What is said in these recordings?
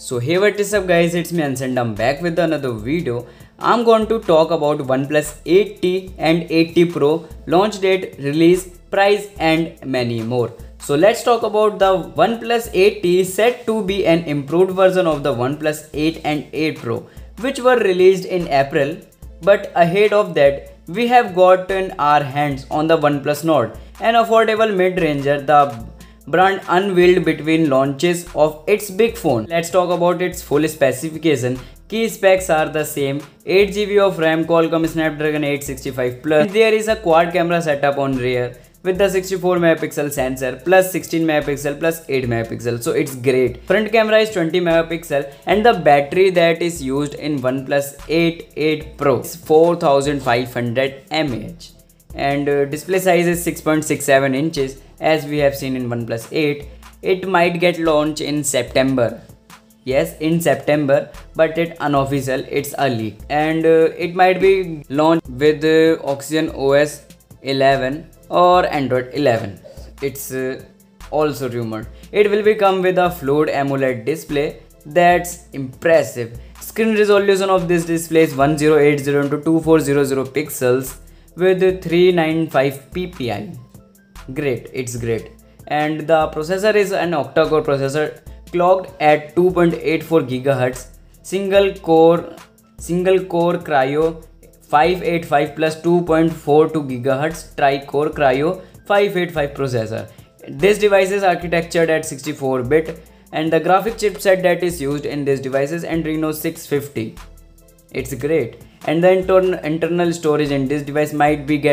So hey, what is up guys, it's me Ansel. I'm back with another video. I'm going to talk about OnePlus 8T and 8T Pro launch date, release, price and many more. So let's talk about the OnePlus 8T, said to be an improved version of the OnePlus 8 and 8 Pro, which were released in April. But ahead of that, we have gotten our hands on the OnePlus Nord, an affordable mid-ranger the brand unveiled between launches of its big phone. Let's talk about its full specification. Key specs are the same: 8GB of RAM, Qualcomm Snapdragon 865 Plus. There is a quad camera setup on rear with the 64 megapixel sensor plus 16 megapixel plus 8 megapixel. So it's great. Front camera is 20 megapixel and the battery that is used in OnePlus 8 Pro is 4500 mAh. And display size is 6.67 inches as we have seen in OnePlus 8. It might get launched in September. Yes, in September, but it's unofficial, it's a leak. And it might be launched with Oxygen OS 11 or Android 11. It's also rumored. It will be come with a Flood AMOLED display that's impressive. Screen resolution of this display is 1080 into 2400 pixels with 395 ppi. Great, it's great. And the processor is an octa-core processor clocked at 2.84 GHz, single core Kryo 585 plus 2.42 GHz tri-core Kryo 585 processor. This device is architectured at 64-bit and the graphic chipset that is used in this device is Adreno 650. It's great. And the internal storage in this device might be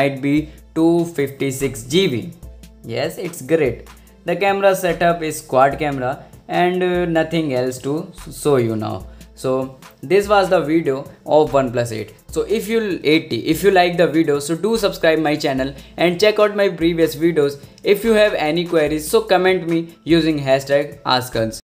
256 GB. Yes, it's great. The camera setup is quad camera and nothing else to show you now. So this was the video of OnePlus 8. So if you like the video, so do subscribe my channel and check out my previous videos. If you have any queries, so comment me using hashtag AskUns.